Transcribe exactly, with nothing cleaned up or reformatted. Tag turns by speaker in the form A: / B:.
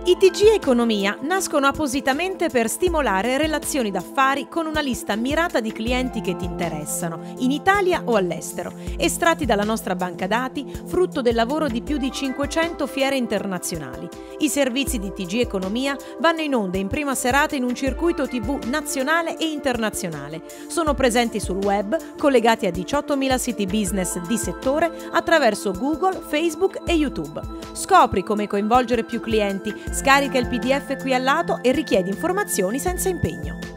A: I T G Economia nascono appositamente per stimolare relazioni d'affari con una lista mirata di clienti che ti interessano, in Italia o all'estero, estratti dalla nostra banca dati, frutto del lavoro di più di cinquecento fiere internazionali. I servizi di T G Economia vanno in onda in prima serata in un circuito tivù nazionale e internazionale. Sono presenti sul web, collegati a diciottomila siti business di settore attraverso Google, Facebook e YouTube. Scopri come coinvolgere più clienti, scarica il P D F qui al lato e richiedi informazioni senza impegno.